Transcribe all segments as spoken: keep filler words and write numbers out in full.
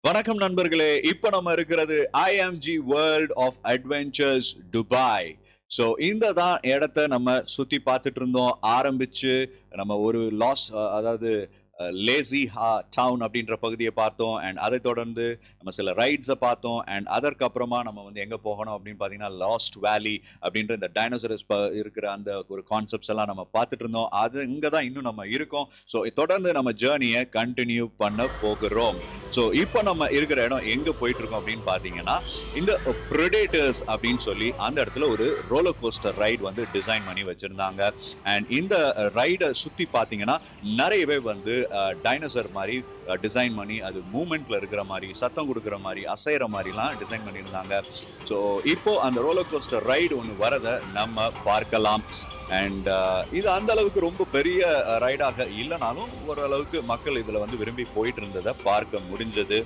வணக்கம் நண்பர்களே. இப்போ நம்ம இருக்கிறது I M G world of adventures Dubai. So இந்த தான் இடத்த நம்ம சுத்தி பார்த்துட்டு இருந்தோம். ஆரம்பிச்சு நம்ம ஒரு லாஸ் அதாவது லேசி டவுன் அப்படின்ற பகுதியை பார்த்தோம். அண்ட் அதை தொடர்ந்து நம்ம சில ரைட்ஸை பார்த்தோம். அண்ட் அதற்கப்புறமா நம்ம வந்து எங்கே போகணும் அப்படின்னு பார்த்தீங்கன்னா லாஸ்ட் வேலி அப்படின்ற இந்த டைனோசரஸ் இருக்கிற அந்த ஒரு கான்செப்ட்ஸ் எல்லாம் நம்ம பார்த்துட்டு இருந்தோம். அது இங்கே தான் இன்னும் நம்ம இருக்கோம். ஸோ தொடர்ந்து நம்ம ஜேர்னியை கண்டினியூ பண்ண போகிறோம். ஸோ இப்போ நம்ம இருக்கிற இடம் எங்கே போயிட்டு இருக்கோம் அப்படின்னு பார்த்தீங்கன்னா இந்த ப்ரெடேட்டர்ஸ் அப்படின்னு சொல்லி அந்த இடத்துல ஒரு ரோலர் கோஸ்டர் ரைடு வந்து டிசைன் பண்ணி வச்சிருந்தாங்க. அண்ட் இந்த ரைடை சுற்றி பார்த்தீங்கன்னா நிறையவே வந்து டைனோசர் மாதிரி டிசைன் பண்ணி அது மூமெண்ட்ல இருக்கிற மாதிரி சத்தம் கொடுக்குற மாதிரி அசைற மாதிரிலாம் டிசைன் பண்ணியிருந்தாங்க. ஸோ இப்போ அந்த ரோலர் கோஸ்டர் ரைடு ஒன்று வரதை நம்ம பார்க்கலாம். அண்ட் இது அந்த அளவுக்கு ரொம்ப பெரிய ரைடாக இல்லைனாலும் ஓரளவுக்கு மக்கள் இதில் வந்து விரும்பி போயிட்டு இருந்ததை பார்க்க முடிஞ்சது.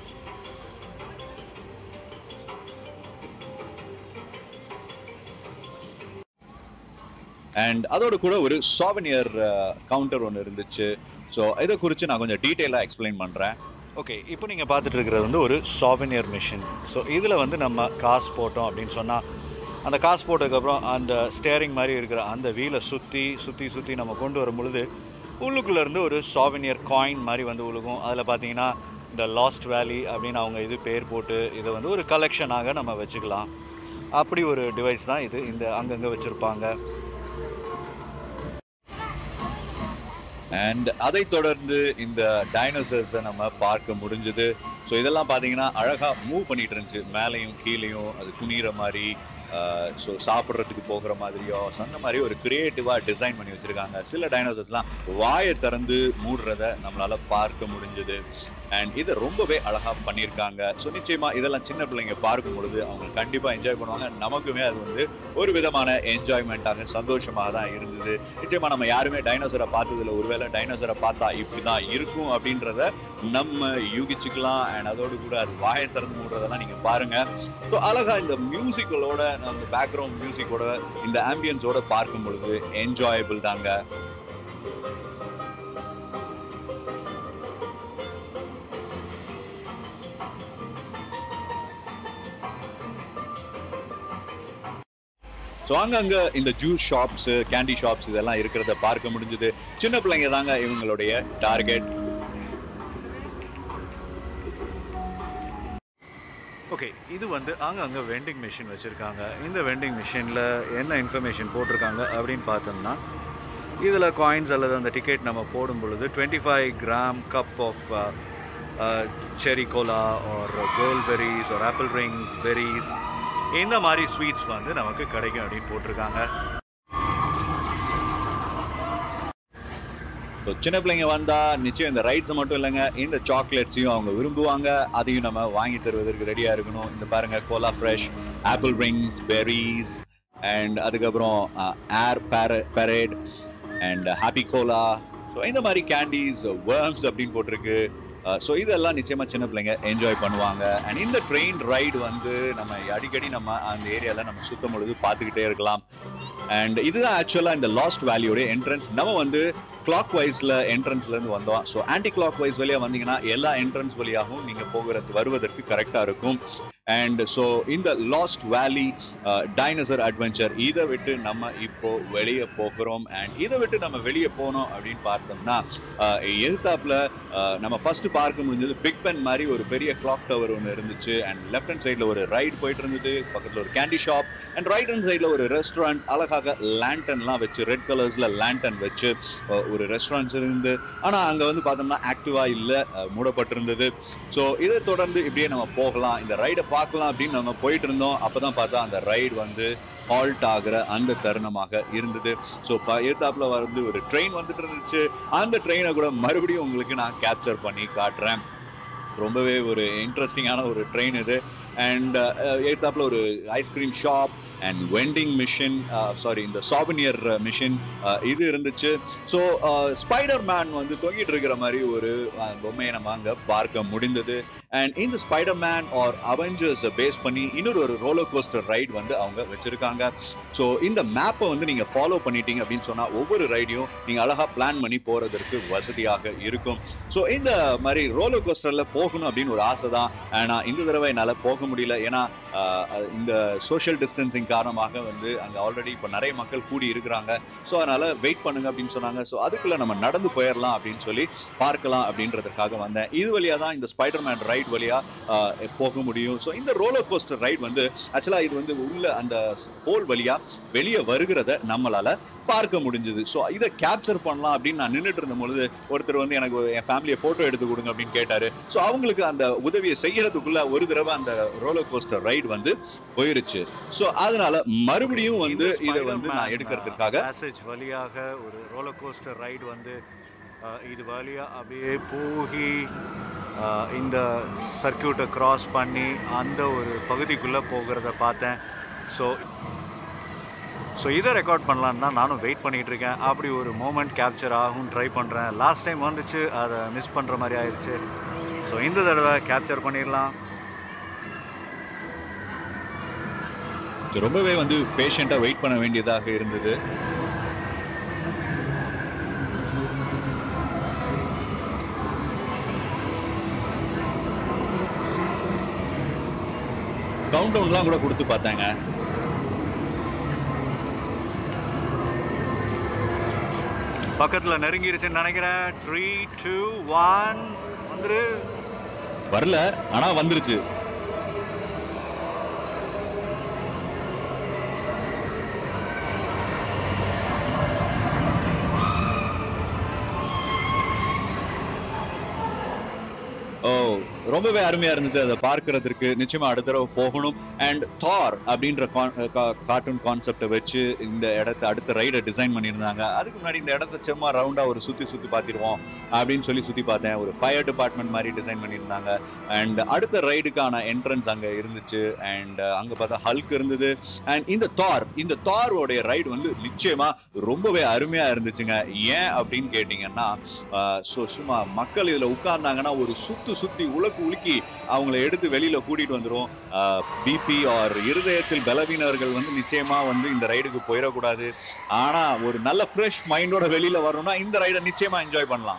அண்ட் அதோட கூட ஒரு சாவனியர் கவுண்டர் ஒன்று இருந்துச்சு. ஸோ இதை குறித்து நான் கொஞ்சம் டீட்டெயிலாக எக்ஸ்பிளைன் பண்ணுறேன். ஓகே, இப்போ நீங்கள் பார்த்துட்டு இருக்கிறது வந்து ஒரு சாவனியர் மிஷின். ஸோ இதில் வந்து நம்ம காசு போட்டோம் அப்படின்னு சொன்னால் அந்த காசு போட்டதுக்கப்புறம் அந்த ஸ்டேரிங் மாதிரி இருக்கிற அந்த வீலை சுற்றி சுற்றி சுற்றி நம்ம கொண்டு வரும் பொழுது உள்ளுக்குள்ளேருந்து ஒரு சாவனியர் காயின் மாதிரி வந்து உழுகும். அதில் பார்த்தீங்கன்னா இந்த லாஸ்ட் வேலி அப்படின்னு அவங்க இது பேர் போட்டு இதை வந்து ஒரு கலெக்ஷனாக நம்ம வச்சுக்கலாம். அப்படி ஒரு டிவைஸ் தான் இது. இந்த அங்கங்கே வச்சுருப்பாங்க. அண்ட் அதை தொடர்ந்து இந்த டைனோசர்ஸை நம்ம பார்க்க முடிஞ்சது. ஸோ இதெல்லாம் பார்த்தீங்கன்னா அழகாக மூவ் பண்ணிட்டு இருந்துச்சு. மேலேயும் கீழேயும் அது குனிகிற மாதிரி, ஸோ சாப்பிட்றதுக்கு போகிற மாதிரியோ அந்த மாதிரி ஒரு கிரியேட்டிவாக டிசைன் பண்ணி வச்சுருக்காங்க. சில டைனோசர்ஸ்லாம் வாயை திறந்து மூடுறத நம்மளால் பார்க்க முடிஞ்சது. அண்ட் இதை ரொம்பவே அழகாக பண்ணியிருக்காங்க. ஸோ நிச்சயமாக இதெல்லாம் சின்ன பிள்ளைங்க பார்க்கும் பொழுது அவங்க கண்டிப்பாக என்ஜாய் பண்ணுவாங்க. நமக்குமே அது வந்து ஒரு விதமான என்ஜாய்மெண்ட்டாக சந்தோஷமாக தான் இருந்தது. நிச்சயமாக நம்ம யாருமே டைனோசரை பார்த்ததில்ல. ஒருவேளை டைனோசரை பார்த்தா இப்படி தான் இருக்கும் அப்படின்றத நம்ம யூகிச்சுக்கலாம். அண்ட் அதோடு கூட அது வாயை திறந்து மூடுறதெல்லாம் நீங்கள் பாருங்கள். ஸோ அழகாக இந்த மியூசிக்கலோட அந்த பேக்ரவுண்ட் மியூசிக்கோட இந்த ஆம்பியன்ஸோட பார்க்கும் பொழுது என்ஜாயபிள் தாங்க. ஸோ அங்கங்கே இந்த ஜூஸ் ஷாப்ஸு கேண்டி ஷாப்ஸ் இதெல்லாம் இருக்கிறத பார்க்க முடிஞ்சது. சின்ன பிள்ளைங்க தாங்க இவங்களுடைய டார்கெட். ஓகே, இது வந்து அங்கங்கே வெண்டிங் மிஷின் வச்சுருக்காங்க. இந்த வெண்டிங் மிஷினில் என்ன இன்ஃபர்மேஷன் போட்டிருக்காங்க அப்படின்னு பார்த்தோம்னா இதில் காயின்ஸ் அல்லது அந்த டிக்கெட் நம்ம போடும் பொழுது twenty five gram cup of cherry cola or cola berries or apple rings berries இந்த மாதிரி ஸ்வீட்ஸ் வந்து நமக்கு கிடைக்கும் அப்படின்னு போட்டிருக்காங்க. சின்ன பிள்ளைங்க வந்தா நிச்சயம் இந்த ரைட்ஸ் மட்டும் இல்லைங்க, இந்த சாக்லேட்ஸையும் அவங்க விரும்புவாங்க. அதையும் நம்ம வாங்கி தருவதற்கு ரெடியா இருக்கணும். இந்த பாருங்க, cola fresh, apple rings, berries, and அதுக்கப்புறம் air parade and happy cola. So இந்த மாதிரி கேண்டீஸ், வேர்ம்ஸ் அப்படின்னு போட்டிருக்கு. ஸோ இதெல்லாம் நிச்சயமாக சின்ன பிள்ளைங்க என்ஜாய் பண்ணுவாங்க. அண்ட் இந்த ட்ரெயின் ரைடு வந்து நம்ம அடிக்கடி நம்ம அந்த ஏரியாவில் நம்ம சுத்தம் பொழுது பார்த்துக்கிட்டே இருக்கலாம். அண்ட் இதுதான் ஆக்சுவலாக இந்த லாஸ்ட் வேலியோட என்ட்ரன்ஸ். நம்ம வந்து கிளாக் வைஸில் என்ட்ரன்ஸ்லேருந்து வந்தோம். ஸோ ஆன்டி கிளாக் வைஸ் வழியாக வந்தீங்கன்னா எல்லா என்ட்ரன்ஸ் வழியாகவும் நீங்கள் போகிறது வருவதற்கு கரெக்டாக இருக்கும். அண்ட் ஸோ இந்த லாஸ்ட் வேலி டைனோசர் அட்வென்ச்சர் இதை விட்டு நம்ம இப்போ வெளியே போகிறோம். அண்ட் இதை விட்டு நம்ம வெளியே போனோம் அப்படின்னு பார்த்தோம்னா எதிர்த்தாப்புல நம்ம ஃபர்ஸ்ட் பார்க்க முடிஞ்சது பிக் பென் மாதிரி ஒரு பெரிய கிளாக் டவர் ஒன்று இருந்துச்சு. அண்ட் லெஃப்ட் ஹேண்ட் சைடில் ஒரு ரைட் போயிட்டு இருந்தது. பக்கத்தில் ஒரு candy shop. And right hand சைடில் ஒரு ரெஸ்டாரண்ட், அழகாக லேண்டன்லாம் வச்சு ரெட் கலர்ஸில் லேண்டன் வச்சு ஒரு ரெஸ்டாரண்ட்ஸ் இருந்து. ஆனால் அங்கே வந்து பார்த்தோம்னா ஆக்டிவாக இல்லை, மூடப்பட்டிருந்தது. ஸோ இதை தொடர்ந்து இப்படியே நம்ம போகலாம், இந்த ரைடை பார்க்கலாம் அப்படின்னு நம்ம போயிட்டு இருந்தோம். அப்பதான் பார்த்தா அந்த ரைடு வந்து ஹால்ட் ஆகிற அந்த தருணமாக இருந்தது. ஸோ எதிர்த்தாப்புல வந்து ஒரு ட்ரெயின் வந்துட்டு இருந்துச்சு. அந்த ட்ரெயினை கூட மறுபடியும் உங்களுக்கு நான் கேப்சர் பண்ணி காட்டுறேன். ரொம்பவே ஒரு இன்ட்ரெஸ்டிங்கான ஒரு ட்ரெயின் இது. அண்ட் எதிர்த்தாப்புல ஒரு ice cream shop and vending machine, sorry இந்த சாவனியர் மிஷின் இது இருந்துச்சு. ஸோ ஸ்பைடர் மேன் வந்து தொங்கிட்டு இருக்கிற மாதிரி ஒரு பொம்மையை நம்ம அங்கே பார்க்க முடிந்தது. அண்ட் இந்த ஸ்பைடர்மேன் ஆர் அவெஞ்சர்ஸ் பேஸ் பண்ணி இன்னொரு ஒரு ரோலர் கோஸ்டர் ரைடு வந்து அவங்க வச்சிருக்காங்க. ஸோ இந்த மேப்பை வந்து நீங்க ஃபாலோ பண்ணிட்டீங்க அப்படின்னு சொன்னா ஒவ்வொரு ரைடையும் நீங்க அழகா பிளான் பண்ணி போறதற்கு வசதியாக இருக்கும். ஸோ இந்த மாதிரி ரோலர் கோஸ்டர்ல போகணும் அப்படின்னு ஒரு ஆசை தான். ஆனா இந்த தடவை என்னால போக முடியல. ஏன்னா இந்த சோஷியல் டிஸ்டன்சிங் காரணமாக வந்து அங்க ஆல்ரெடி இப்போ நிறைய மக்கள் கூடி இருக்கிறாங்க. ஸோ அதனால வெயிட் பண்ணுங்க அப்படின்னு சொன்னாங்க. ஸோ அதுக்குள்ள நம்ம நடந்து போயிடலாம் அப்படின்னு சொல்லி பார்க்கலாம் அப்படின்றதுக்காக வந்தேன். இது வழியா தான் இந்த ஸ்பைடர்மேன் ரைட் வழியா போக முடியும். ஸோ இந்த ரோலர் கோஸ்டர் ரைட் வந்து ஆக்சுவலா இது வந்து உள்ள அந்த ஹோல் வழியா வெளியே வருகிறத நம்மளால பார்க்க முடிஞ்சது. ஸோ இதை கேப்சர் பண்ணலாம் அப்படின்னு நான் நின்றுட்டு இருந்த பொழுது ஒருத்தர் வந்து எனக்கு என் ஃபேமிலியை ஃபோட்டோ எடுத்து கொடுங்க அப்படின்னு கேட்டாரு. ஸோ அவங்களுக்கு அந்த உதவியை செய்யறதுக்குள்ள ஒரு தடவை அந்த ரோலர் கோஸ்டர் ரைடு வந்து போயிருச்சு. ஸோ அதனால மறுபடியும் வந்து இதை வந்து நான் எடுக்கிறதுக்காக பேசேஜ் வழியாக ஒரு ரோலர் கோஸ்டர் ரைடு வந்து இது வழியாக அப்படியே போகி இந்த சர்க்கியூட்டை கிராஸ் பண்ணி அந்த ஒரு பகுதிக்குள்ளே போகிறத பார்த்தேன். ஸோ ஸோ இதை ரெக்கார்ட் பண்ணலான்னு தான் நானும் வெயிட் பண்ணிகிட்டு இருக்கேன். அப்படி ஒரு மூமெண்ட் கேப்சர் ஆகும் ட்ரை பண்ணுறேன். லாஸ்ட் டைம் வந்துச்சு, அதை மிஸ் பண்ணுற மாதிரி ஆயிடுச்சு. ஸோ இந்த தடவை கேப்சர் பண்ணிடலாம். ரொம்பவே வந்து பேஷண்ட்டாக வெயிட் பண்ண வேண்டியதாக இருந்தது. கவுண்ட் டவுன்லாம் கூட கொடுத்து பார்த்தாங்க. பக்கத்தில் நெருங்கிருச்சுன்னு நினைக்கிறேன். த்ரீ டூ ஒன் வந்துரு. வரல, ஆனா வந்துருச்சு. ஓ, ரொம்பவே அருமையா இருந்தது அதை பார்க்கறதுக்கு. நிச்சயமா அடுத்த தடவை போகணும். அண்ட் தார் அப்படின்ற கார்ட்டூன் கான்செப்டை வச்சு இந்த இடத்த அடுத்த ரைடை டிசைன் பண்ணியிருந்தாங்க. அதுக்கு முன்னாடி இந்த இடத்த சும்மா ரவுண்டா ஒரு சுத்தி சுத்தி பார்த்திருவோம் அப்படின்னு சொல்லி சுத்தி பார்த்தேன். ஒரு ஃபயர் டிபார்ட்மெண்ட் மாதிரி டிசைன் பண்ணியிருந்தாங்க. அண்ட் அடுத்த ரைடுக்கான என்ட்ரன்ஸ் அங்க இருந்துச்சு. அண்ட் அங்க பார்த்தா ஹல்க் இருந்தது. அண்ட் இந்த தார் இந்த தாரோடைய ரைடு வந்து நிச்சயமா ரொம்பவே அருமையா இருந்துச்சுங்க. ஏன் அப்படின்னு கேட்டீங்கன்னா, சும்மா மக்கள் இதுல உட்கார்ந்தாங்கன்னா ஒரு சுத்து சுத்தி உலக்கு உலுக்கி அவங்களை எடுத்து வெளியில கூட்டிட்டு வந்துடும். பிபி ஆர் இருதயத்தில் பலவீனர்கள் வந்து நிச்சயமா வந்து இந்த ரைடுக்கு போயிடக்கூடாது. ஆனா ஒரு நல்ல ஃப்ரெஷ் மைண்டோட வெளியில வரணும்னா இந்த ரைடை நிச்சயமா என்ஜாய் பண்ணலாம்.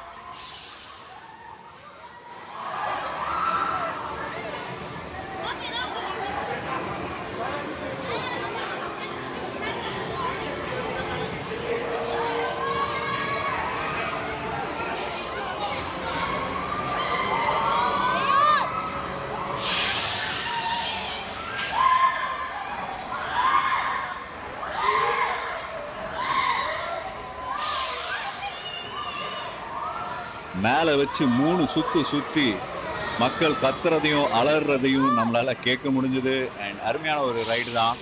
மேல வச்சு மூணு சுத்து சுத்தி மக்கள் கத்துறதையும் அலறதையும் நம்மளால கேட்க முடிஞ்சது. அண்ட் அருமையான ஒரு ரைடு தான்.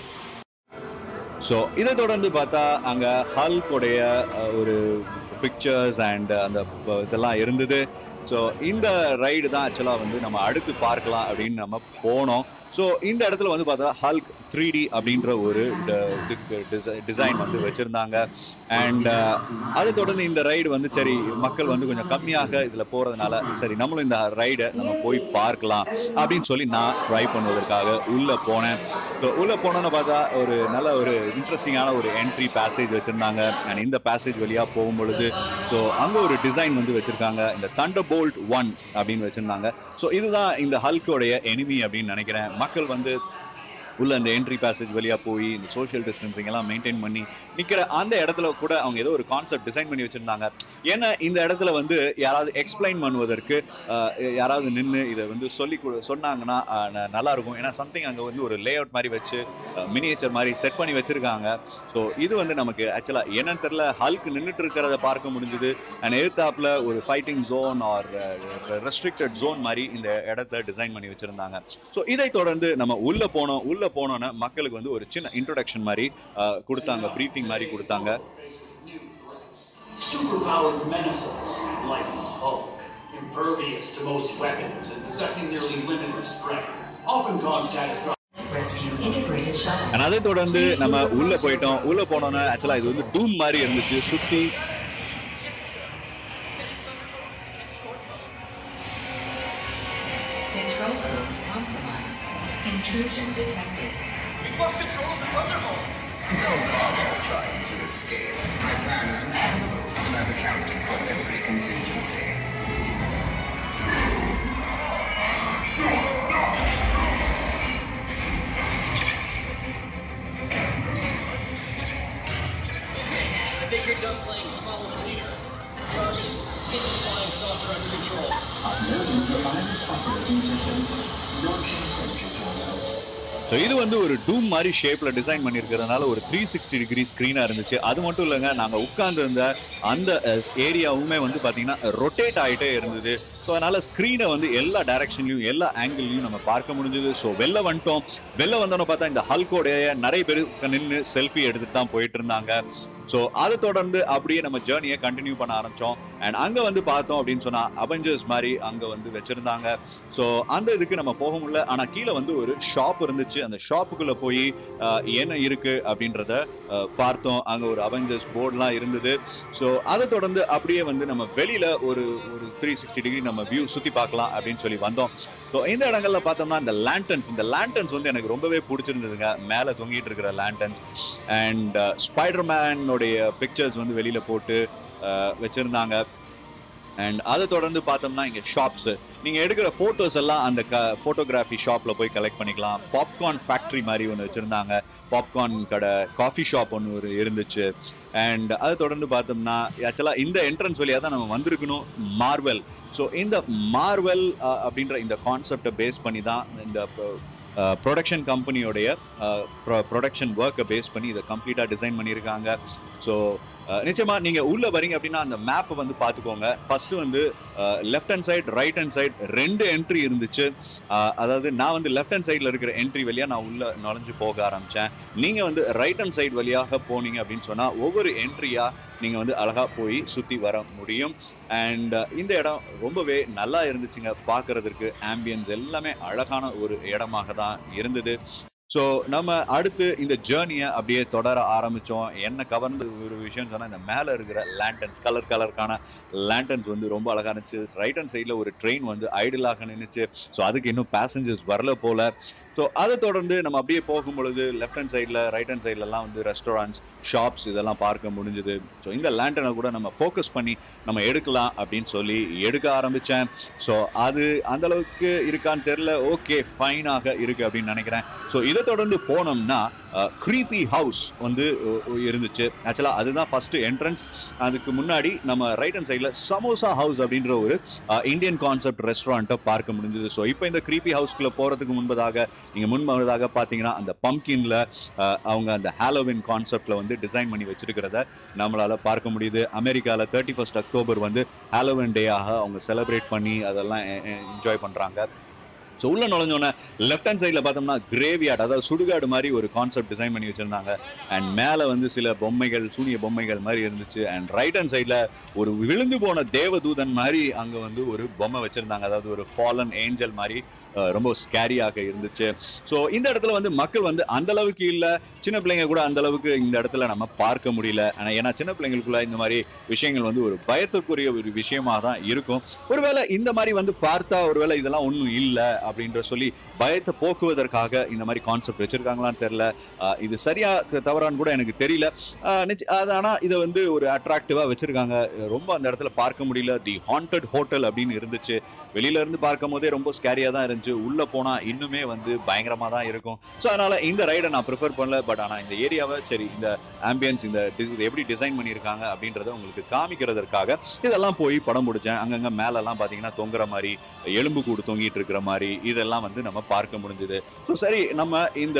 ஸோ இதை தொடர்ந்து பார்த்தா அங்க ஹல்கோடைய ஒரு பிக்சர்ஸ் அண்ட் அந்த இதெல்லாம் இருந்தது. ஸோ இந்த ரைடு தான் ஆக்சுவலாக வந்து நம்ம அடுத்து பார்க்கலாம் அப்படின்னு நம்ம போனோம். ஸோ இந்த இடத்துல வந்து பார்த்தா ஹல்க் த்ரீ டி அப்படின்ற ஒரு டிசைன் வந்து வச்சுருந்தாங்க. அண்ட் அதை தொடர்ந்து இந்த ரைடு வந்து சரி மக்கள் வந்து கொஞ்சம் கம்மியாக இதில் போகிறதுனால சரி நம்மளும் இந்த ரைடை நம்ம போய் பார்க்கலாம் அப்படின்னு சொல்லி நான் ட்ரை பண்ணுவதற்காக உள்ளே போனேன். ஸோ உள்ளே போனோன்னு பார்த்தா ஒரு நல்ல ஒரு இன்ட்ரெஸ்டிங்கான ஒரு என்ட்ரி பேசேஜ் வச்சுருந்தாங்க. அண்ட் இந்த பேசேஜ் வழியாக போகும் பொழுது ஸோ அங்கே ஒரு டிசைன் வந்து வச்சுருக்காங்க. இந்த தண்டர்போல்ட் ஒன் அப்படின்னு வச்சுருந்தாங்க. ஸோ இதுதான் இந்த ஹல்கோடைய எனிமி அப்படின்னு நினைக்கிறேன். மக்கள் வந்து உள்ள அந்த என்ட்ரி பேசேஜ் வழியா போய் இந்த சோஷியல் டிஸ்டன்சிங் எல்லாம் மெயின்டைன் பண்ணி நிக்கிற அந்த இடத்துல கூட அவங்க ஏதோ ஒரு கான்செப்ட் டிசைன் பண்ணி வச்சிருந்தாங்க. ஏன்னா இந்த இடத்துல வந்து யாராவது எக்ஸ்பிளைன் பண்ணுவதற்கு யாராவது நின்று இதை வந்து சொல்லி சொன்னாங்கன்னா நல்லா இருக்கும். ஏன்னா சம்திங் அங்கே வந்து ஒரு லே அவுட் மாதிரி வச்சு மினியேச்சர் மாதிரி செட் பண்ணி வச்சிருக்காங்க. ஸோ இது வந்து நமக்கு ஆக்சுவலா என்னன்னு தெரியல ஹல்க் நின்றுட்டு இருக்கிறத பார்க்க முடிஞ்சுது. அண்ட் எதிர்த்தாப்புல ஒரு fighting zone or restricted zone மாதிரி இந்த இடத்த டிசைன் பண்ணி வச்சிருந்தாங்க. ஸோ இதை தொடர்ந்து நம்ம உள்ள போனோம். உள்ள போனோன்னா மக்களுக்கு வந்து ஒரு சின்ன இன்ட்ரோடக்ஷன் மாதிரி கொடுத்தாங்க, ப்ரீஃபிங் மாதிரி கொடுத்தாங்க. Superpowered menaces like Hulk, impervious to most weapons and possessing nearly limitless strength, often cause catastrophic. அதை தொடர்ந்து நம்ம உள்ள போயிட்டோம். உள்ள போனோம்னா ஆக்சுவலா இது வந்து டூம் மாதிரி இருந்துச்சு. சுத்தி control codes compromised. Intrusion detected. We've lost control of the Thunderbolts! Don't bother trying to escape. My plan is infallible, and I've accounted for every contingency. I think you're done playing Smallest leader. Jarvis, get the flying saucer under control. Uploading the Linus operating system. Launching sentry terminals. So இது வந்து ஒரு டூம் மாதிரி ஷேப்பில் design பண்ணியிருக்கிறதுனால ஒரு three sixty degree ஸ்க்ரீனாக இருந்துச்சு. அது மட்டும் இல்லைங்க, நாங்கள் உட்கார்ந்துருந்த அந்த ஏரியாவுமே வந்து பார்த்தீங்கன்னா ரொட்டேட் ஆகிட்டே இருந்தது. ஸோ அதனால் ஸ்க்ரீனை வந்து எல்லா டைரக்ஷன்லையும் எல்லா ஆங்கிள்லையும் நம்ம பார்க்க முடிஞ்சது. ஸோ வெளில வந்துட்டோம். வெளில வந்தோன்னு பார்த்தா இந்த ஹல்கோடைய நிறைய பேர் நின்று செல்ஃபி எடுத்துகிட்டு தான் போயிட்டு இருந்தாங்க. ஸோ அதை தொடர்ந்து அப்படியே நம்ம ஜேர்னியை கண்டினியூ பண்ண ஆரம்பித்தோம். அண்ட் அங்கே வந்து பார்த்தோம் அப்படின்னு சொன்னால் அவெஞ்சர்ஸ் மாதிரி அங்கே வந்து வச்சுருந்தாங்க. ஸோ அந்த இதுக்கு நம்ம போக முடியல. ஆனால் கீழே வந்து ஒரு ஷாப் இருந்துச்சு. அந்த ஷாப்புக்குள்ளே போய் என்ன இருக்குது அப்படின்றத பார்த்தோம். அங்கே ஒரு அவெஞ்சர்ஸ் போர்டெலாம் இருந்தது. ஸோ அதை தொடர்ந்து அப்படியே வந்து நம்ம வெளியில் ஒரு ஒரு த்ரீ சிக்ஸ்டி டிகிரி நம்ம வியூ சுற்றி பார்க்கலாம் அப்படின்னு சொல்லி வந்தோம். ஸோ இந்த இடங்கள்ல பார்த்தோம்னா இந்த லேண்டன்ஸ் இந்த லேண்டன்ஸ் வந்து எனக்கு ரொம்பவே பிடிச்சிருந்ததுங்க. மேலே தொங்கிட்டு இருக்கிற லேண்டன்ஸ் அண்ட் ஸ்பைடர்மேனுடைய பிக்சர்ஸ் வந்து வெளியில் போட்டு வச்சுருந்தாங்க. அண்ட் அதை தொடர்ந்து பார்த்தோம்னா இங்கே ஷாப்ஸு நீங்கள் எடுக்கிற ஃபோட்டோஸ் எல்லாம் அந்த க ஃபோட்டோகிராஃபி ஷாப்பில் போய் கலெக்ட் பண்ணிக்கலாம். பாப்கார்ன் ஃபேக்ட்ரி மாதிரி ஒன்று வச்சுருந்தாங்க. பாப்கார்ன் கடை, காஃபி ஷாப் ஒன்று ஒரு இருந்துச்சு. அண்ட் அதை தொடர்ந்து பார்த்தோம்னா ஆக்சுவலாக இந்த என்ட்ரன்ஸ் வழியாக தான் நம்ம வந்திருக்கணும், மார்வெல். ஸோ இந்த மார்வெல் அப்படின்ற இந்த கான்செப்டை பேஸ் பண்ணி தான் இந்த ப்ரொடக்ஷன் கம்பெனியோடைய ப்ரொடக்ஷன் ஒர்க்கை பேஸ் பண்ணி இதை கம்ப்ளீட்டாக டிசைன் பண்ணியிருக்காங்க. ஸோ நிச்சயமாக நீங்கள் உள்ளே வரீங்க அப்படின்னா அந்த மேப்பை வந்து பார்த்துக்கோங்க. ஃபஸ்ட்டு வந்து left hand side, right hand side ரெண்டு என்ட்ரி இருந்துச்சு. அதாவது நான் வந்து லெஃப்ட் ஹேண்ட் சைடில் இருக்கிற என்ட்ரி வழியாக நான் உள்ளே நுழைஞ்சு போக ஆரம்பித்தேன். நீங்கள் வந்து ரைட் ஹேண்ட் சைடு வழியாக போனீங்க அப்படின்னு சொன்னால் ஒவ்வொரு என்ட்ரியாக நீங்கள் வந்து அழகாக போய் சுற்றி வர முடியும். அண்ட் இந்த இடம் ரொம்பவே நல்லா இருந்துச்சுங்க பார்க்குறதுக்கு. ஆம்பியன்ஸ் எல்லாமே அழகான ஒரு இடமாக தான் இருந்தது. ஸோ நம்ம அடுத்து இந்த ஜேர்னியை அப்படியே தொடர ஆரம்பித்தோம். என்ன கவர்ந்த ஒரு விஷயம் சொன்னால் இந்த மேலே இருக்கிற லேண்டன்ஸ், கலர் கலருக்கான லேண்டன்ஸ் வந்து ரொம்ப அழகாக இருந்துச்சு. ரைட் ஹேண்ட் சைடில் ஒரு ட்ரெயின் வந்து ஐடிலாக நின்றுச்சு. ஸோ அதுக்கு இன்னும் பேசஞ்சர்ஸ் வரல போல். ஸோ அதை தொடர்ந்து நம்ம அப்படியே போகும் பொழுது லெஃப்ட் ஹேண்ட் சைடில், ரைட் ஹேண்ட் சைட்லலாம் வந்து ரெஸ்டாரண்ட்ஸ், ஷாப்ஸ் இதெல்லாம் பார்க்க முடிஞ்சுது. ஸோ இந்த லேண்டனை கூட நம்ம ஃபோக்கஸ் பண்ணி நம்ம எடுக்கலாம் அப்படின்னு சொல்லி எடுக்க ஆரம்பித்தேன். ஸோ அது அந்தளவுக்கு இருக்கான்னு தெரில. ஓகே, ஃபைனாக இருக்குது அப்படின்னு நினைக்கிறேன். ஸோ இதை தொடர்ந்து போனோம்னா க்ரீப்பி ஹவுஸ் வந்து இருந்துச்சு. ஆக்சுவலாக அதுதான் ஃபஸ்ட்டு என்ட்ரன்ஸ். அதுக்கு முன்னாடி நம்ம ரைட் ஹேண்ட் சைடில் சமோசா ஹவுஸ் அப்படின்ற ஒரு இந்தியன் கான்செப்ட் ரெஸ்டாரண்ட்டை பார்க்க முடிஞ்சது. ஸோ இப்போ இந்த க்ரீப்பி ஹவுஸ்க்குள்ளே போகிறதுக்கு முன்பதாக நீங்கள் முன்பதாக பார்த்தீங்கன்னா அந்த பம்கின்ல அவங்க அந்த ஹாலோவின் கான்செப்டில் வந்து டிசைன் பண்ணி வச்சிருக்கிறத நம்மளால் பார்க்க முடியுது. அமெரிக்காவில் தேர்ட்டி ஃபர்ஸ்ட் அக்டோபர் வந்து ஹாலோவின் டேயாக அவங்க செலிப்ரேட் பண்ணி அதெல்லாம் என்ஜாய் பண்ணுறாங்க. ஸோ உள்ள நுழைஞ்சோன்னே லெஃப்ட் ஹேண்ட் சைடில் பார்த்தோம்னா கிரேவியார்ட், அதாவது சுடுகாடு மாதிரி ஒரு கான்செப்ட் டிசைன் பண்ணி வச்சுருந்தாங்க. அண்ட் மேலே வந்து சில பொம்மைகள், சூனிய பொம்மைகள் மாதிரி இருந்துச்சு. அண்ட் ரைட் ஹேண்ட் சைடில் ஒரு விழுந்து போன தேவதூதன் மாதிரி அங்கே வந்து ஒரு பொம்மை வச்சுருந்தாங்க. அதாவது ஒரு ஃபாலன் ஏஞ்சல் மாதிரி ரொம்ப ஸ்கேரியாக இருந்துச்சு. ஸோ இந்த இடத்துல வந்து மக்கள் வந்து அந்த அளவுக்கு இல்லை. சின்ன பிள்ளைங்க கூட அந்த அளவுக்கு இந்த இடத்துல நம்ம பார்க்க முடியல. ஆனால் ஏன்னா சின்ன பிள்ளைங்களுக்குள்ள இந்த மாதிரி விஷயங்கள் வந்து ஒரு பயத்திற்குரிய ஒரு விஷயமாக தான் இருக்கும். ஒருவேளை இந்த மாதிரி வந்து பார்த்தா ஒருவேளை இதெல்லாம் ஒன்றும் இல்லை அப்படின்ற சொல்லி பயத்தை போக்குவதற்காக இந்த மாதிரி கான்செப்ட் வச்சிருக்காங்களான்னு தெரியல. இது சரியா தவறான்னு கூட எனக்கு தெரியல. ஆனால் இதை வந்து ஒரு அட்ராக்டிவாக வச்சிருக்காங்க. ரொம்ப அந்த இடத்துல பார்க்க முடியல. தி ஹாண்டட் ஹோட்டல் அப்படின்னு இருந்துச்சு. வெளியில இருந்து பார்க்கும் போதே ரொம்ப ஸ்கேரியா தான் இருந்துச்சு. உள்ள போனா இன்னுமே வந்து பயங்கரமா தான் இருக்கும். ஸோ அதனால இந்த ரைடை நான் ப்ரிஃபர் பண்ணல. பட் ஆனால் இந்த ஏரியாவை சரி, இந்த ஆம்பியன்ஸ், இந்த எப்படி டிசைன் பண்ணியிருக்காங்க அப்படின்றத உங்களுக்கு காமிக்கிறதுக்காக இதெல்லாம் போய் படம் பிடிச்சேன். அங்கங்க மேலெல்லாம் பார்த்தீங்கன்னா தொங்குற மாதிரி, எலும்பு கூடு தொங்கிட்டு இருக்கிற மாதிரி இதெல்லாம் வந்து நம்ம பார்க்க முடிஞ்சது. ஸோ சரி, நம்ம இந்த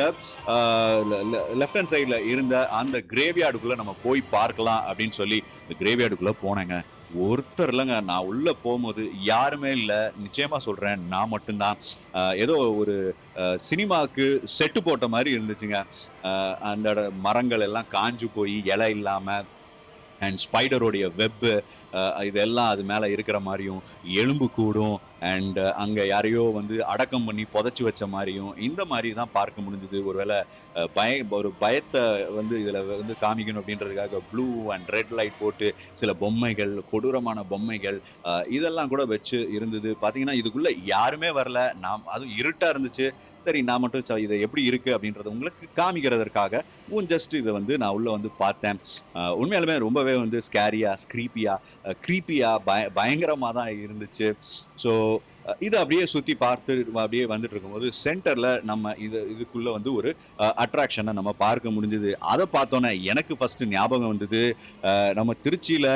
லெஃப்ட் ஹேண்ட் சைடில் இருந்த அந்த கிரேவியார்டுக்குள்ள நம்ம போய் பார்க்கலாம் அப்படின்னு சொல்லி இந்த கிரேவியார்டுக்குள்ள போனேங்க. ஒருத்தர் இல்லைங்க. நான் உள்ள போகும்போது யாருமே இல்லை. நிச்சயமா சொல்றேன், நான் மட்டும்தான். ஏதோ ஒரு சினிமாவுக்கு செட்டு போட்ட மாதிரி இருந்துச்சுங்க. அந்த மரங்கள் எல்லாம் காஞ்சு போய் இலை இல்லாம, அண்ட் ஸ்பைடருடைய வெப்பு இதெல்லாம் அது மேலே இருக்கிற மாதிரியும், எலும்பு கூடும், அண்ட் அங்கே யாரையோ வந்து அடக்கம் பண்ணி புதைச்சி வச்ச மாதிரியும் இந்த மாதிரி தான் பார்க்க முடிஞ்சது. ஒருவேளை பய ஒரு பயத்தை வந்து இதில் வந்து காமிக்கணும் அப்படின்றதுக்காக ப்ளூ அண்ட் ரெட் லைட் போட்டு சில பொம்மைகள், கொடூரமான பொம்மைகள் இதெல்லாம் கூட வச்சு இருந்தது. பார்த்தீங்கன்னா இதுக்குள்ளே யாருமே வரல. நாம் அதுவும் இருட்டாக இருந்துச்சு. சரி, நான் மட்டும் இது எப்படி இருக்குது அப்படின்றத உங்களுக்கு காமிக்கிறதற்காக ஜஸ்ட் இதை வந்து நான் உள்ளே வந்து பார்த்தேன். உண்மையாலுமே ரொம்பவே வந்து ஸ்கேரியாக, ஸ்க்ரீப்பியாக, க்ரீப்பியாக, பய பயங்கரமாக தான் இருந்துச்சு. ஸோ இதை அப்படியே சுற்றி பார்த்து அப்படியே வந்துட்டு இருக்கும்போது சென்டரில் நம்ம இது இதுக்குள்ளே வந்து ஒரு அட்ராக்ஷனை நம்ம பார்க்க முடிஞ்சுது. அதை பார்த்தோன்னே எனக்கு ஃபஸ்ட்டு ஞாபகம் வந்தது, நம்ம திருச்சியில்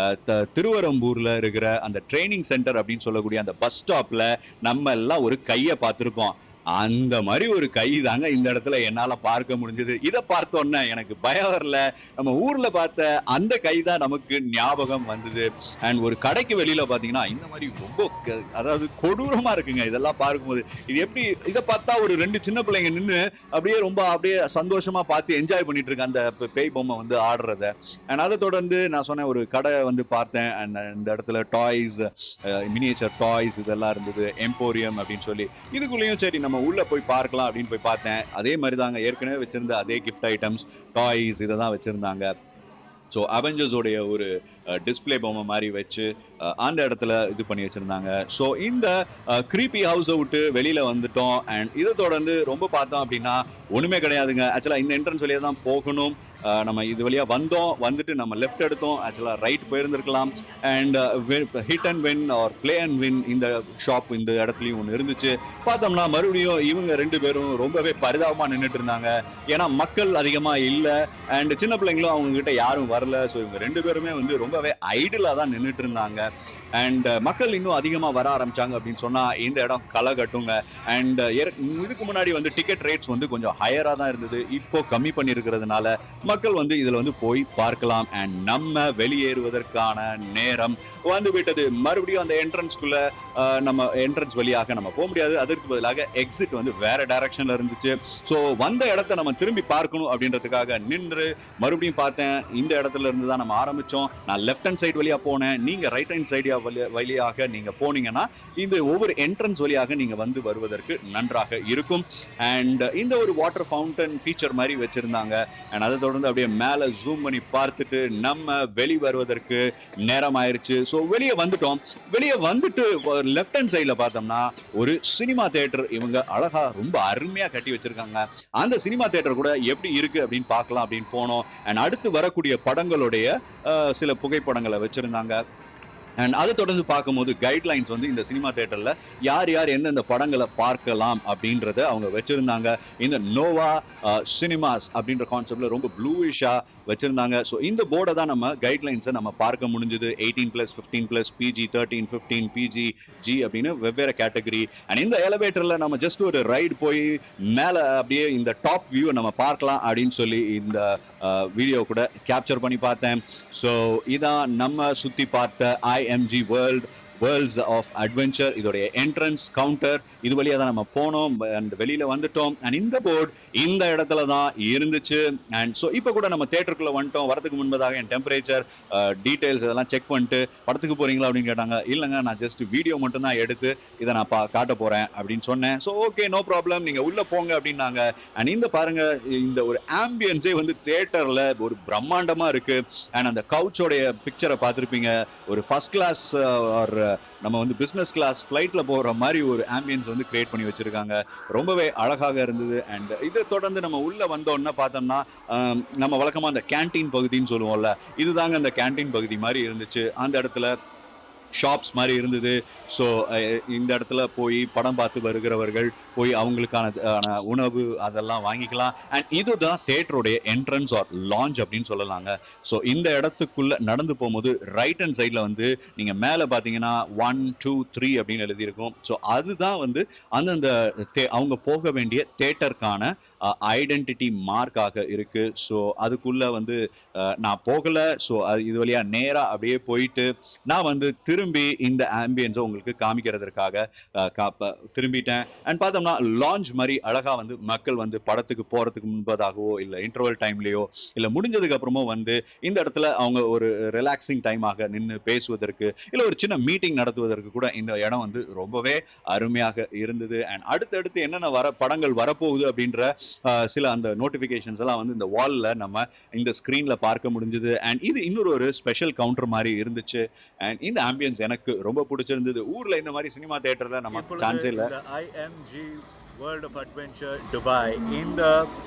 த திருவரம்பூரில் இருக்கிற அந்த ட்ரைனிங் சென்டர் அப்படின்னு சொல்லக்கூடிய அந்த பஸ் ஸ்டாப்பில் நம்ம எல்லாம் ஒரு கையை பார்த்துருப்போம். அந்த மாதிரி ஒரு கை தாங்க இந்த இடத்துல என்னால பார்க்க முடிஞ்சது. இதை பார்த்தோன்னே எனக்கு பயம் வரல. நம்ம ஊர்ல பார்த்த அந்த கை தான் நமக்கு ஞாபகம் வந்தது. அண்ட் ஒரு கடைக்கு வெளியில பாத்தீங்கன்னா இந்த மாதிரி ரொம்ப அதாவது கொடூரமா இருக்குங்க இதெல்லாம் பார்க்கும்போது. இது எப்படி இதை பார்த்தா ஒரு ரெண்டு சின்ன பிள்ளைங்க நின்று அப்படியே ரொம்ப அப்படியே சந்தோஷமா பார்த்து என்ஜாய் பண்ணிட்டு இருக்க அந்த பேய் பொம்மை வந்து ஆடுறத. அண்ட் அதை தொடர்ந்து நான் சொன்னேன் ஒரு கடை வந்து பார்த்தேன். அண்ட் இந்த இடத்துல டாய்ஸ், மினியேச்சர் டாய்ஸ் இதெல்லாம் இருந்தது, எம்போரியம் அப்படின்னு சொல்லி. இதுக்குள்ளேயும் சரி நம்ம உள்ள போய் பார்க்கலாம் அப்படின்னு போய் பார்த்தேன். அதே மாதிரி தாங்க ஏற்கனவே வச்சிருந்த அதே கிஃப்ட் ஐட்டம்ஸ், டாய்ஸ் இதை தான் வச்சிருந்தாங்க. ஸோ அவெஞ்சர்ஸோடைய ஒரு டிஸ்பிளே பொம்மை மாதிரி வச்சு அந்த இடத்துல இது பண்ணி வச்சிருந்தாங்க. ஸோ இந்த க்ரீப்பி ஹவுஸை விட்டு வெளியில வந்துட்டோம். அண்ட் இதை தொடர்ந்து ரொம்ப பார்த்தோம் அப்படின்னா ஒண்ணுமே கிடையாதுங்க. ஆக்சுவலா இந்த என்ட்ரன்ஸ் வழியா தான் போகணும். நம்ம இது வழியா வந்தோம், வந்துட்டு நம்ம லெஃப்ட் எடுத்தோம், ஆக்சுவலா ரைட் போயிருந்திருக்கலாம். And hit and win or play and win இந்த ஷாப் இந்த இடத்துலையும் ஒன்று இருந்துச்சு. பார்த்தோம்னா மறுபடியும் இவங்க ரெண்டு பேரும் ரொம்பவே பரிதாபமா நின்றுட்டு இருந்தாங்க. ஏன்னா மக்கள் அதிகமா இல்லை அண்ட் சின்ன பிள்ளைங்களும் அவங்க கிட்ட யாரும் வரல. ஸோ இவங்க ரெண்டு பேருமே வந்து ரொம்பவே ஐடியலா தான் நின்றுட்டு இருந்தாங்க. அண்ட் மக்கள் இன்னும் அதிகமாக வர ஆரம்பிச்சாங்க அப்படின்னு சொன்னால் இந்த இடம் களை கட்டுங்க. அண்ட் இதுக்கு முன்னாடி வந்து டிக்கெட் ரேட்ஸ் வந்து கொஞ்சம் ஹையராக தான் இருந்தது. இப்போ கம்மி பண்ணியிருக்கிறதுனால மக்கள் வந்து இதில் வந்து போய் பார்க்கலாம். அண்ட் நம்ம வெளியேறுவதற்கான நேரம் வந்து விட்டது. மறுபடியும் அந்த என்ட்ரன்ஸ்குள்ள நம்ம என்ட்ரன்ஸ் வழியாக நம்ம போக முடியாது. அதற்கு பதிலாக எக்ஸிட் வந்து வேற டைரக்ஷன்ல இருந்துச்சு. ஸோ வந்த இடத்த நம்ம திரும்பி பார்க்கணும் அப்படின்றதுக்காக நின்று மறுபடியும் பார்த்தேன். இந்த இடத்துல இருந்து தான் நம்ம ஆரம்பிச்சோம். நான் லெஃப்ட் ஹேண்ட் சைடு வழியா போனேன், நீங்க ரைட் ஹேண்ட் சைடு வழியாக நீங்க போனீங்கன்னா இந்த ஒவ்வொரு என்ட்ரன்ஸ் வழியாக நீங்க வந்து வருவதற்கு நன்றாக இருக்கும். அண்ட் இந்த ஒரு வாட்டர் ஃபவுண்டன் ஃபீச்சர் மாதிரி வச்சிருந்தாங்க. அண்ட் அதை தொடர்ந்து அப்படியே மேல ஜூம் பண்ணி பார்த்துட்டு நம்ம வெளி வருவதற்கு நேரம் ஆயிருச்சு. ஸோ வெளியே வந்துட்டோம். வெளியே வந்துட்டு லெஃப்ட் ஹேண்ட் சைட்ல பார்த்தோம்னா ஒரு சினிமா தியேட்டர் இவங்க அழகா ரொம்ப அருமையா கட்டி வச்சிருக்காங்க. அந்த சினிமா தியேட்டர் கூட எப்படி இருக்கு அப்படின்னு பார்க்கலாம் அப்படின்னு போனோம். அண்ட் அடுத்து வரக்கூடிய படங்களுடைய சில புகைப்படங்களை வச்சிருந்தாங்க. அண்ட் அதை தொடர்ந்து பார்க்கும்போது கைட்லைன்ஸ் வந்து இந்த சினிமா தியேட்டர்ல யார் யார் எந்தெந்த படங்களை பார்க்கலாம் அப்படின்றத அவங்க வச்சிருந்தாங்க. இந்த நோவா சினிமாஸ் அப்படின்ற கான்செப்ட்ல ரொம்ப ப்ளூயிஷா வச்சிருந்தாங்க. ஸோ இந்த போர்டை தான் நம்ம கைட்லைன்ஸை நம்ம பார்க்க முடிஞ்சது. Eighteen plus, fifteen plus, PG thirteen, fifteen, PG, G அப்படின்னு வெவ்வேறு கேட்டகரி. அண்ட் இந்த எலிவேட்டர்ல நம்ம ஜஸ்ட் ஒரு ரைடு போய் மேலே அப்படியே இந்த டாப் வியூவை நம்ம பார்க்கலாம் அப்படின்னு சொல்லி இந்த வீடியோ கூட கேப்சர் பண்ணி பார்த்தேன். ஸோ இதான் நம்ம சுற்றி பார்த்த IMG world worlds of adventure இதோடைய என்ட்ரன்ஸ் கவுண்டர். இது வழியாக தான் நம்ம போனோம் அண்ட் வெளியில வந்துட்டோம். அண்ட் இந்த போர்டு இந்த இடத்துல தான் இருந்துச்சு. அண்ட் ஸோ இப்போ கூட நம்ம தேட்டருக்குள்ள வந்துட்டோம். வரதுக்கு முன்பதாக என் டெம்பரேச்சர் டீட்டெயில்ஸ் இதெல்லாம் செக் பண்ணிட்டு படத்துக்கு போறீங்களா அப்படின்னு கேட்டாங்க. இல்லைங்க, நான் ஜஸ்ட் வீடியோ மட்டும் தான் எடுத்து இதை நான் பா காட்ட போறேன் அப்படின்னு சொன்னேன். ஸோ ஓகே, நோ ப்ராப்ளம், நீங்க உள்ள போங்க அப்படின்னாங்க. அண்ட் இந்த பாருங்க, இந்த ஒரு ஆம்பியன்ஸே வந்து தேட்டர்ல ஒரு பிரம்மாண்டமா இருக்கு. அண்ட் அந்த கவுச்சோடைய பிக்சரை பார்த்துருப்பீங்க. ஒரு ஃபர்ஸ்ட் கிளாஸ் ஆர் நம்ம வந்து பிஸ்னஸ் கிளாஸ் ஃப்ளைட்டில் போகிற மாதிரி ஒரு ஆம்பியன்ஸ் வந்து கிரியேட் பண்ணி வச்சுருக்காங்க. ரொம்பவே அழகாக இருந்தது. அண்ட் இதை தொடர்ந்து நம்ம உள்ளே வந்தோன்னா பார்த்தோம்னா நம்ம வழக்கமாக அந்த கேன்டீன் பகுதின்னு சொல்லுவோம்ல, இதுதாங்க அந்த கேன்டீன் பகுதி மாதிரி இருந்துச்சு. அந்த இடத்துல ஷாப்ஸ் மாதிரி இருந்தது. ஸோ இந்த இடத்துல போய் படம் பார்த்து வருகிறவர்கள் போய் அவங்களுக்கான உணவு அதெல்லாம் வாங்கிக்கலாம். அண்ட் இதுதான் தேட்டருடைய என்ட்ரன்ஸ் ஆர் லான்ச் அப்படின்னு சொல்லலாங்க. ஸோ இந்த இடத்துக்குள்ள நடந்து போகும்போது ரைட் ஹேண்ட் சைடில் வந்து நீங்கள் மேலே பார்த்தீங்கன்னா ஒன் டூ த்ரீ அப்படின்னு எழுதியிருக்கும். ஸோ அதுதான் வந்து அந்தந்த அவங்க போக வேண்டிய தேட்டருக்கான ஐடென்டிட்டி மார்க்காக இருக்கு. ஸோ அதுக்குள்ள வந்து நான் போகலை. ஸோ அது இது வழியா நேராக அப்படியே போயிட்டு நான் வந்து திரும்பி இந்த ஆம்பியன்ஸை உங்களுக்கு காமிக்கிறதுக்காக திரும்பிட்டேன். அண்ட் பார்த்தோம்னா லான்ச் மாதிரி அழகாக வந்து மக்கள் வந்து படத்துக்கு போகிறதுக்கு முன்பதாகவோ இல்லை இன்டர்வல் டைம்லேயோ இல்லை முடிஞ்சதுக்கு அப்புறமோ வந்து இந்த இடத்துல அவங்க ஒரு ரிலாக்ஸிங் டைமாக நின்று பேசுவதற்கு இல்லை ஒரு சின்ன மீட்டிங் நடத்துவதற்கு கூட இந்த இடம் வந்து ரொம்பவே அருமையாக இருந்தது. அண்ட் அடுத்தடுத்து என்னென்ன வர படங்கள் வரப்போகுது அப்படின்ற சில அந்த நோட்டிஃபிகேஷன்ஸ் எல்லாம் வந்து இந்த வாலில் நம்ம இந்த ஸ்க்ரீனில் பார்க்க முடிஞ்சது. அண்ட் இது இன்னொரு ஒரு ஸ்பெஷல் கவுண்டர் மாதிரி இருந்துச்சு. அண்ட் இந்த ஆம்பியன்ஸ் எனக்கு ரொம்ப பிடிச்சிருந்தது. ஊரில் இந்த மாதிரி சினிமா தியேட்டரில் நம்ம சான்ஸே இல்லை. IMG world of adventure Dubai இந்த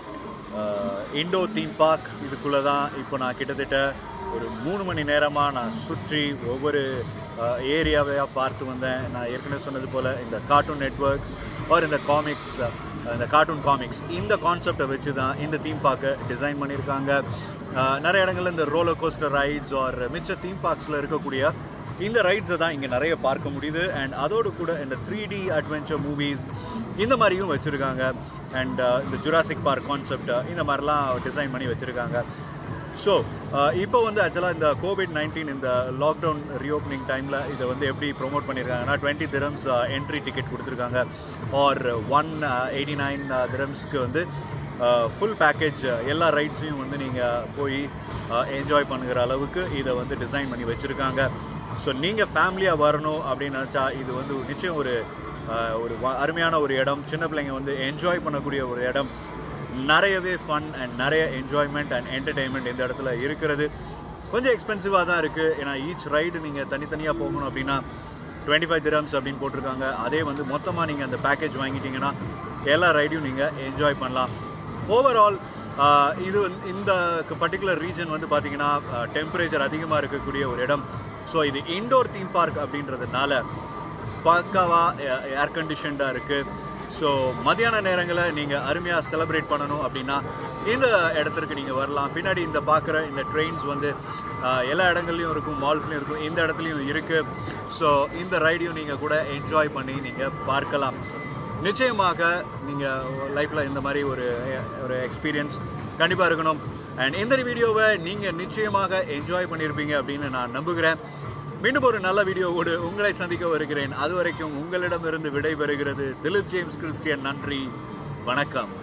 இண்டோ தீம் பார்க் இதுக்குள்ளே தான் இப்போ நான் கிட்டத்தட்ட ஒரு மூணு மணி நேரமாக நான் சுற்றி ஒவ்வொரு ஏரியாவையாக பார்த்து வந்தேன். நான் ஏற்கனவே சொன்னது போல் இந்த கார்ட்டூன் நெட்வொர்க்ஸ் ஆர் இந்த காமிக்ஸ் இந்த கார்ட்டூன் காமிக்ஸ் இந்த கான்செப்டை வச்சு தான் இந்த தீம் பார்க்கை டிசைன் பண்ணியிருக்காங்க. நிறைய இடங்கள்ல இந்த ரோலர் கோஸ்டர் ரைட்ஸ் ஆர் மிச்ச தீம் பார்க்ஸில் இருக்கக்கூடிய இந்த ரைட்ஸை தான் இங்கே நிறைய பார்க்க முடியுது. அண்ட் அதோடு கூட இந்த த்ரீ டி அட்வென்ச்சர் மூவிஸ் இந்த மாதிரியும் வச்சுருக்காங்க. அண்ட் இந்த ஜுராசிக் பார்க் கான்செப்ட் இந்த மாதிரிலாம் டிசைன் பண்ணி வச்சுருக்காங்க. ஸோ இப்போ வந்து ஆக்சுவலாக இந்த கோவிட் நைன்டீன் இந்த லாக்டவுன் ரீஓப்பனிங் டைமில் இதை வந்து எப்படி ப்ரொமோட் பண்ணியிருக்காங்கன்னா டுவெண்ட்டி திரம்ஸ் என்ட்ரி டிக்கெட் கொடுத்துருக்காங்க. ஆர் ஒன் எயிட்டி நைன் திரம்ஸ்க்கு வந்து ஃபுல் பேக்கேஜ் எல்லா ரைட்ஸையும் வந்து நீங்கள் போய் என்ஜாய் பண்ணுகிற அளவுக்கு இதை வந்து டிசைன் பண்ணி வச்சுருக்காங்க. ஸோ நீங்கள் ஃபேமிலியாக வரணும் அப்படின்னு நினச்சா இது வந்து நிச்சயம் ஒரு ஒரு அருமையான ஒரு இடம். சின்ன பிள்ளைங்க வந்து என்ஜாய் பண்ணக்கூடிய ஒரு இடம். நிறையவே ஃபன் அண்ட் நிறைய என்ஜாய்மெண்ட் அண்ட் என்டர்டெயின்மெண்ட் இந்த இடத்துல இருக்கிறது. கொஞ்சம் எக்ஸ்பென்சிவாக தான் இருக்குது. ஏன்னா ஈச் ரைடு நீங்கள் தனித்தனியாக போகணும் அப்படின்னா டுவெண்ட்டி ஃபைவ் திரம்ஸ் அப்படின்னு போட்டிருக்காங்க. அதே வந்து மொத்தமாக நீங்கள் அந்த பேக்கேஜ் வாங்கிட்டீங்கன்னா எல்லா ரைடையும் நீங்கள் என்ஜாய் பண்ணலாம். ஓவரால் இது இந்த பர்டிகுலர் ரீஜன் வந்து பார்த்திங்கன்னா டெம்பரேச்சர் அதிகமாக இருக்கக்கூடிய ஒரு இடம். ஸோ இது இன்டோர் தீம் பார்க் அப்படின்றதுனால பக்காவாக ஏர் கண்டிஷன்டாக இருக்குது. ஸோ மத்தியான நேரங்களில் நீங்கள் அருமையாக செலிப்ரேட் பண்ணணும் அப்படின்னா இந்த இடத்துக்கு நீங்கள் வரலாம். பின்னாடி இந்த பார்க்குற இந்த ட்ரெயின்ஸ் வந்து எல்லா இடங்கள்லையும் இருக்கும், மால்ஸ்லையும் இருக்கும், இந்த இடத்துலையும் இருக்குது. ஸோ இந்த ரைடையும் நீங்கள் கூட என்ஜாய் பண்ணி நீங்கள் பார்க்கலாம். நிச்சயமாக நீங்கள் லைஃப்பில் இந்த மாதிரி ஒரு ஒரு எக்ஸ்பீரியன்ஸ் கண்டிப்பாக இருக்கணும். அண்ட் இந்த வீடியோவை நீங்கள் நிச்சயமாக என்ஜாய் பண்ணியிருப்பீங்க அப்படின்னு நான் நம்புகிறேன். மீண்டும் ஒரு நல்ல வீடியோவோடு உங்களை சந்திக்க வருகிறேன். அது வரைக்கும் உங்களிடமிருந்து விடைபெறுகிறது திலீப் ஜேம்ஸ் கிறிஸ்டியன். நன்றி, வணக்கம்.